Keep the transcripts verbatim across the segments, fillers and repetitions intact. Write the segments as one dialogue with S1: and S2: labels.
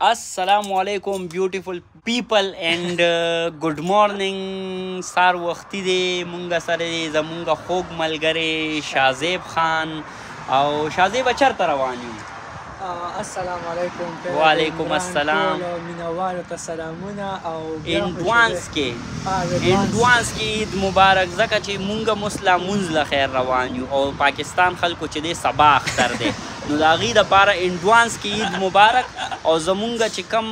S1: السلام علیکم بیوټیفل پیپل اینڈ ګډ مارننګ. سار وختي دی، مونږ سره زمونږ خوږ ملګری شازیب خان او شازیب چېرته روان یو؟
S2: السلام علیکم.
S1: وعلیکم السلام.
S2: مینوالو ته سلامونه. او
S1: انډوانس کې انډوانس کې عید مبارک، ځکه چې مونږ مسله مونځ له خیر روان یو او پاکستان خلکو چې دی سبا اختر دی، نو د هغې دپاره انډوانس کې عید مبارک. او زمونږ چې کم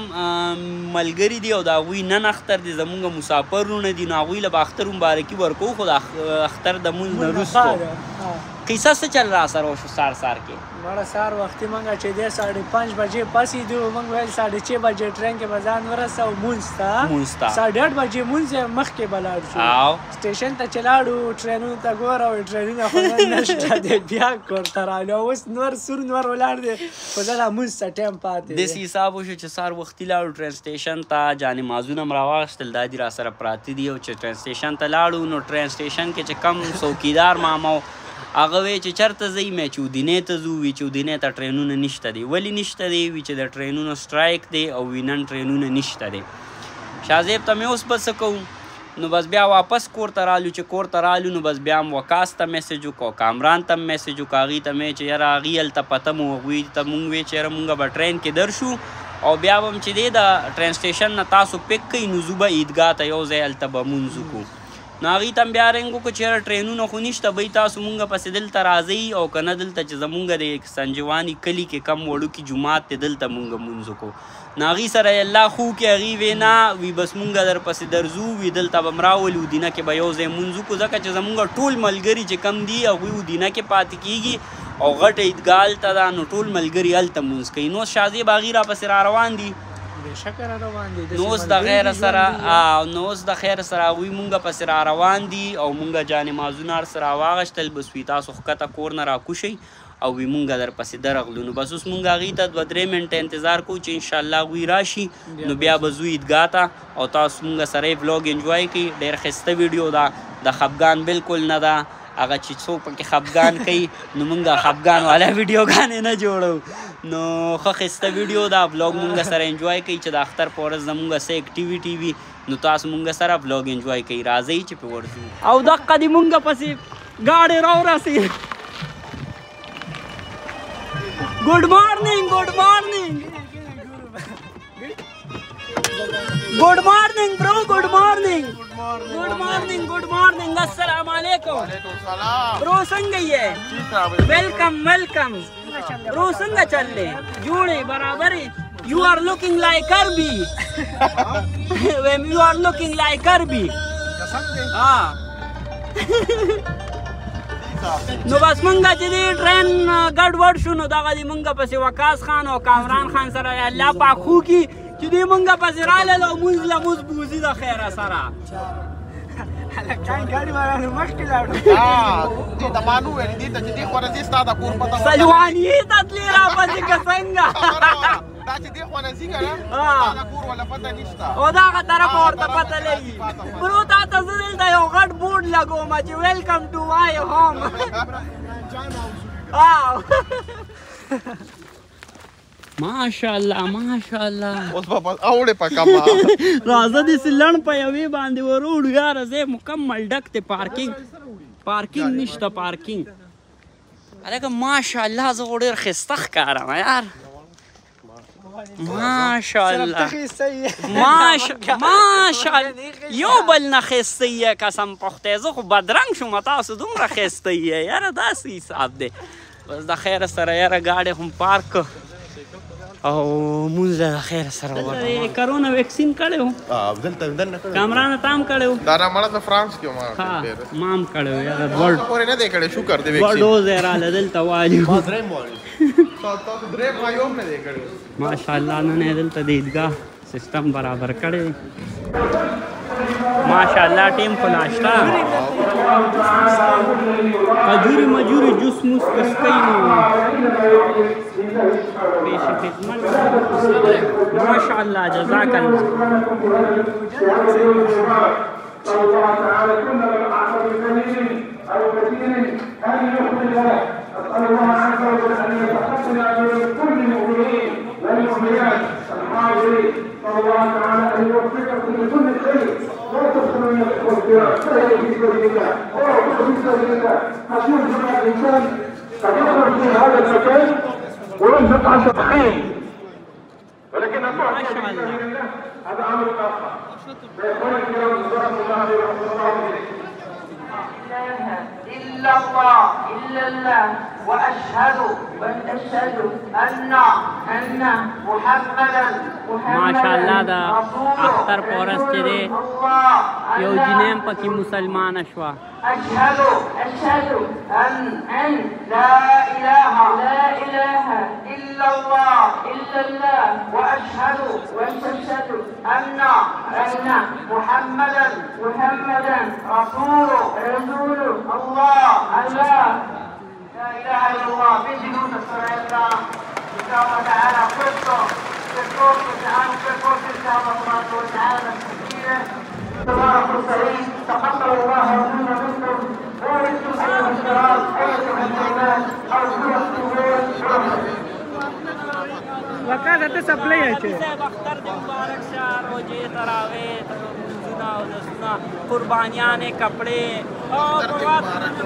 S1: ملګري دي او د هغوی نن اختر دي، زمونږ مسافرونه دي، نو هغوی له به اختر مبارکي ورکوو، خو د اختر د مونځ نه وروستو قصه څه چل را سره وشو سار سار کې؟
S2: مړه سار وختي موږ چې دی ساړه پنځ بجې پاسېدو، موږ ویل ساړه چھ بجې ټرین کې به ځان ورسوو مونځ ته.
S1: مونځ ته
S2: ساړه ډېر بجې مونځ یې مخکې به لاړ شو.
S1: او
S2: سټیشن ته چې لاړو ټرینونو ته ګوره وایي ټرینونه خو نن نشته دی، بیا کور ته رالو. اوس نور سور نور ولاړ دی، خو زه لا مونځ ته ټایم پاتې دی.
S1: داسې حساب وشو چې سار وختي لاړو ټرین سټیشن ته، جانمازونه م راواخیستل، دا دي را سره پراته دي. او چې ټرین سټیشن ته لاړو، نو ټرین سټیشن کې چې کم څوکیدار ماما و، هغه وی چې چېرته ځئ؟ مې چې ودینې ته ځو. وي چې ودینې ته ټرینونه نشته دی. ولې نشته دی؟ وي چې د ټرینونو سټرایک دی او وي نن ټرینونه نشته دی. شازیب ته مې اوس به څه کوو؟ نو بس بیا واپس کور ته رالو. چې کور ته رالو نو بس بیا م وکاس ته میسج وکړو، کامران ته م میسج وکړو، هغې ته مې چې یاره هغې هلته پته مو هغوی ته مونږ وی چې یاره مونږ به ټرین کې درشو او بیا به م چې دی د ټرین سټیشن نه تاسو پک کوئ، نو ځو به عیدګاه ته یو ځای هلته به مونځ وکړو. نو هغې ته م بیا رنګ وکړو چې یاره ټرینونه خو نشته، بی تاسو مونږ پسې دلته راځئ او که نه دلته چې زمونږ د سنجواني کلي کې کم وړوکي جومات دی، دلته مونږ مونځ وکړو. نو هغې سره یې الله خو کې هغې وی نه، وي بس مونږ در پسې درځو، وي دلته به م راولو، ودینه کې به یو ځای مونځ وکړو، ځکه چې زمونږ ټول ملګري چې کم دي هغوی ودینه کې پاتې کېږي او غټه عیدګاه هلته ده، نو ټول ملګري هلته مونځ کوي. نو شازیب هغې را پسې را روان دي. نو اوس د خیره سره نو اوس د خیره سره هغوی مونږ پسې را روان دي او مونږ جانمازونه هر څه راواغېشتل. بس وي تاسو ښکته کور نه راکوشئ او وي مونږ در پسې درغلو. نو بس اوس مونږ هغې ته دوه درې منټه انتظار کوو چې انشاءالله هغوی راشي، نو بیا به ځو عیدګاه ته او تاسو مونږ سره یې بلاګ انجوای کوئ. ډېر ښایسته ویډیو ده، د خفګان بالکل نه ده. هغه چې څوک پکې خفګان کوي نو مونږ خفګان والا ویډیوګانې نه جوړو. نو ښه ښایسته ویډیو ده، بلاګ مونږ سره انجوای کوئ. چې د اختر په ورځ زمونږ څه اکټیویټي وي نو تاسو مونږ سره بلاګ انجوای کوئ. راځئ چې پې ورځو او دقه دې مونږ پسې ګاډې راورسي. ګډ مارننګ ګډ مارننګ ګډ مارننګ برو ګډ مارننګ ګډ مارننګ ګډ مارننګ. السلام علیکم برو، څنګه یې؟ ویلکم ویلکم برو، څنګه چل دی؟ جوړې برابرې؟ یو آر لوکنګ لایک اربی، یو آر لوکنګ لایک اربی. نو بس مونږ چې دی ټرین ګډ وډ شو، نو دغه دی مونږ پسې وقاص خان او کامران خان سره الله پاک خو کي چې دی مونږ پسې رالل او مونځ له مونځ بوځي د خیره سره.
S2: هلکان ګاډي والا مخکې لاړو.
S3: دې ته ما نو ویل، دې ته چې دې خوا نه ځې ستا د کور پته
S2: سلواني ته تلې را پسې که څنګه؟
S3: دا چې دې خوا نه ځي که نه ستا د کور والا پته نشته
S2: او دغه طرفه ورته پته لګي. برو تا ته زه دلته یو غټ بورډ لګوم چې ویلکم ټو مای هوم.
S1: ماشاءالله ماشاءالله.
S3: اوس به اوړې په کمه
S1: راځه داسې لڼ په یوې باندې وروړو یاره. ځای مکمل ډک دی، پارکینګ پارکینګ نشته پارکینګ. هلکه ماشاءالله زه خو ډېر ښایسته ښکارم یار. ماشاءالله ماشاءالله یو بل نه ښایسته یې قسم په خدای. زه خو بدرنګ شوم، تاسو دومره ښایسته یې یاره. داسې حساب دی. بس د خیره سره یاره ګاډې خو م پارک او مونځ له د خیره سره ورغلو. کرونا ویکسین کړی و؟
S3: دلته دننه کړی.
S1: کامرانه تا هم کړی و؟
S3: دا را مړه د فرانس کې ما
S1: ها ما هم کړی و یاره. دوه
S3: پورې نه دی کړی، شکر دی
S1: دوه ډوز یې راله دلته والي.
S3: ما درېیم والي تاسو درېیم ما یو هم نه دی کړی.
S1: ماشاءالله نن یې دلته د عیدګاه سیسټم برابر کړی دی. ماشاءالله ټیم خو ناشته، کجوري مجوري جوس موس کسکۍ نو پیش خدمت. ماشاءالله جزاک الله. الله تعالى كنا بالعقل الكبير او كثير ان يخرج له. اسال الله عز وجل ان يتقبل من كل المؤمنين والمؤمنات
S4: الحاضرين صلى الله تعالى ان يوفقكم لكل خير لا تدخلوا من الاختيار فهي في سبيل الله وهو في سبيل الله اشوف هنا الانسان قد يخرج من هذا المكان وينفق عشر خير ولكن الطاعه في سبيل الله هذا امر اخر. فاخواني الكرام جزاكم الله خيرا وصلى الله عليكم.
S5: إلا الله إلا الله وأشهد وأشهد أن أن محمدا
S6: ماشاءالله دا اختر پورس چې دی یو جنیم پکې مسلمانه شوه.
S5: أشهد أشهد أن أن لا إله لا إله إلا الله إلا الله وأشهد وأشهد أن أن محمدا محمدا رسول رسول الله الله لا إله إلا الله بجنود الصلاة إن شاء الله تعالى قصة تذكر تعالى تذكر إن شاء الله سبحانه وتعالى تبارك السعيد تقبل الله منا منكم وانتم ايها الكرام ايتها الكلمات ارجوكم
S2: وکړه ته سپلای اچي
S1: اختر دې مبارک شه روزې تراویح زنا او زنا قربانیان کپڑے او پروات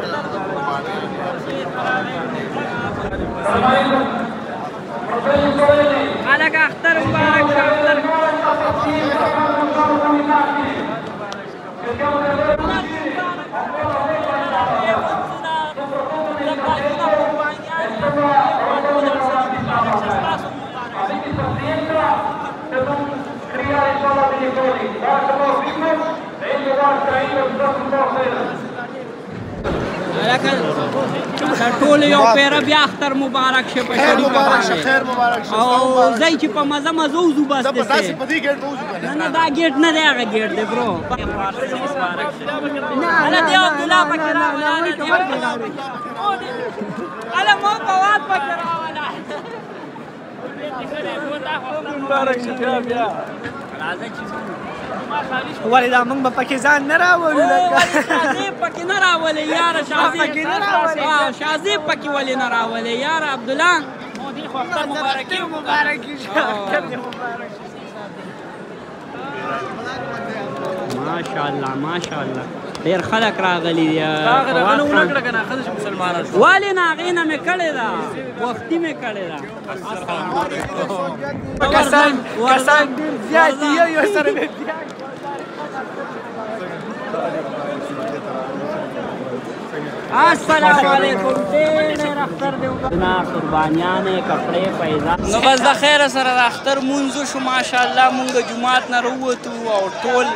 S1: الګ اختر مبارک شه اختر ټول یو پیره بیا اختر مبارک شه په شریف باندې
S3: خیر مبارک شه
S1: او ځای چې په مزه مزه وځو بس
S3: په تاسو په دې ګټ وځو
S1: نه نه دا ګیټ نه دی هغه ګیټ دی برو نه دی عبدالله پکې راولا اله مو فواد پکې راولا
S2: مبارک شه بیا بیا
S1: راځه چې
S2: ولې دا موږ به پکې ځان نه راولو لکه
S1: شازیب پکې نه راولې یاره شازیب شازیب پکې ولې نه راولې یاره عبدالله مودي خو اختر مبارکي
S2: مبارکي شه اختر دې مبارک
S1: ماشاءالله ماشاءالله ډېر خلک راغلي دي
S2: هغه نه ونه کړه کنه خلک مسلمانان
S1: ولې نه هغې نه مې کړې ده وختي مې کړې ده
S2: کسان کسان ډېر زیات دي یو یو سره مې
S1: السلام علیکم ډېر اختر دې وکړه قربانیانې کپړې پیدا نو بس د خیره سره د اختر مونځ شو ماشاءالله مونږ جومات نه راووتو او ټول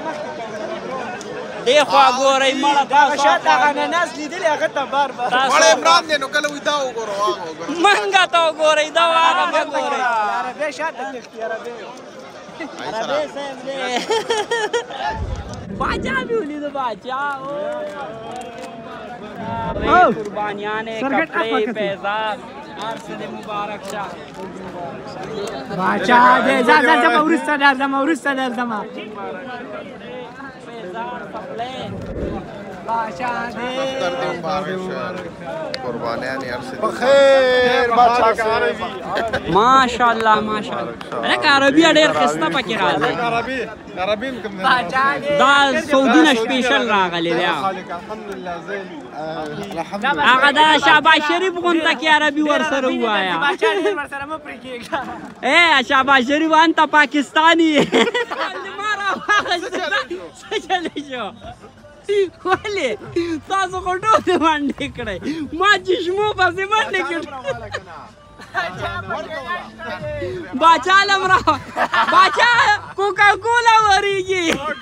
S1: دې خوا ګورئ مړه تاسو
S2: شاته هغه اناناس لیدلې هغه ته بار بار
S3: مړی عمران دی نو کله وي دا وګورو هغه وګورو
S1: منګه ته وګورئ دا هغه مه ګورئ
S2: عربی شاته تښتي عربی
S1: عربی صاحب دی باچا مې ولیده باچا قربانیانې کپړې پیزار هر څه دې مبارک شه
S2: باچا دې ځه ځه ځه به وروسته درځم وروسته درځم باچا دې
S3: اختر دې مبارک شه قربانیان هر څه بخیر باچا عربي
S1: ماشاءالله ماشاءالله لکه عربي ډېر ښایسته پکې راځي
S3: عربي عربي کوم
S2: باچا دې
S1: دا سعودي نه سپیشل راغلی دی
S3: الحمدلله زين الحمدلله
S1: هغه دا شهباز شریف غونډه کې عربي ورسره ووایه
S2: باچا دې ورسره مه پرې کېږه
S1: اے شهباز شریف انت پاکستانی څه چلی شو ولې تاسو خو ټولې منډې کړئ ما چشمو پسې منډې کړې باچا لم را باچا کوکا کولا وریږي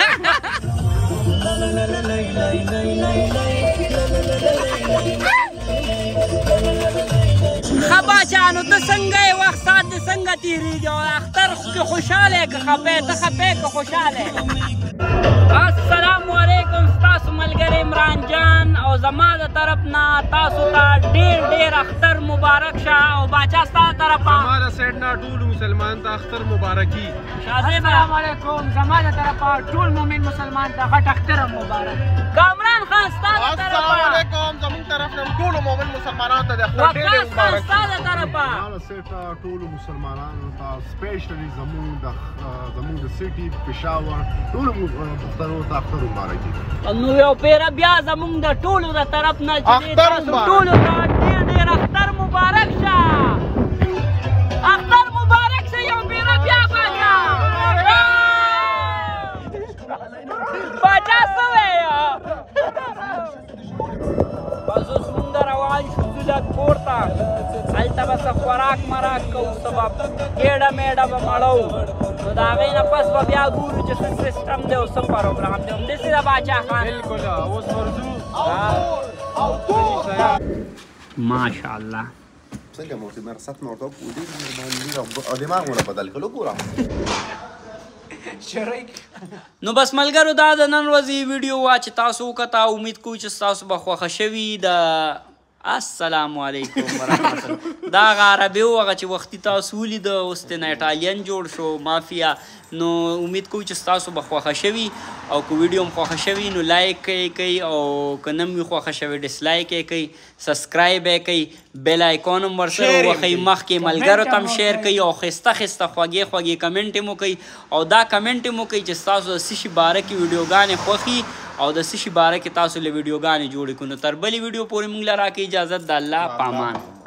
S1: ښه باچا نو ته څنګه یې وخت ساعت دې څنګه تېرېږي او اختر کې خوشحاله یې که خفه ته خفه که خوشحاله السلام علیکم ستاسو ملګری عمران جان او زما د طرف نه تاسو ته ډېر ډېر اختر مبارک شه او باچا ستا د طرفه
S7: زما د سایډ نه ټولو مسلمان ته اختر مبارکي
S2: السلام علیکم زما د طرفه ټول مؤمن مسلمان ته غټ اختر مبارک
S1: کامران
S6: خان ستاسو
S3: السلام
S6: طرفه
S3: علیکم زموږ طرف نه ټولو مؤمن مسلمانانو ته د اختر ډېر
S6: وقاص
S3: ډېر
S6: خان
S3: مبارک
S6: ستاسو طرفه
S7: مالا سیټه ټولو مسلمانانو ته سپیشلی زموږ د زموږ د سیټي پېښور ټولو پښتنو ته اختر مبارک وي.
S6: نو یو پیره بیا زموږ د ټولو د طرف نه چې دی
S3: اختر
S6: تاسو
S3: مبارک.
S6: ټولو ته ډېر ډېر اختر مبارک شه. اختر مبارک شه یو پیره بیا باچا. باچا څه وایه؟ بس اوس مونږ روان شو ځو لږ کور ته. هلته به څه خوراک مراک کوو، څه به ګېډه میډه به مړو. نو د هغې نه پس به بیا ګورو چې څه سسټم دی او څه پروګرام دی. همداسې ده باچا خان.
S7: بالکل اوس ورځو
S6: ماشاءالله.
S3: څنګه مو چې مرسات مې ورته وکړو او دماغ مو بدل کړو ګوره
S1: نو بس ملګرو دا د نن ورځې ویډیو وه چې تاسو وکته. امید کوو چې ستاسو به خوښه شوي. د السلام علیکم ورحمت الله دا هغه عربي و هغه چې وختي تاسو ولیده اوس ترې نه ایټالین جوړ شو مافیا. نو امید کوو چې ستاسو به خوښه شوي او که ویډیو هم خوښه شوي نو لایک یې کوئ او که نه مې خوښه شوې ډسلایک یې کوئ، سبسکرایب یې کوئ، بیل آیکون هم ورسره ووهئ، مخکې ملګرو ته هم شیر کوئ او ښایسته ښایسته خوږې خوږې کمنټ هم وکئ او دا کمنټ هم وکئ چې ستاسو د څه شي باره کې ویډیوګانې خوښي او د څه شي باره کې تاسو له ویډیوګانې جوړې کړو. نو تر بلې ویډیو پورې موږ له راکړئ اجازت. د الله پامان.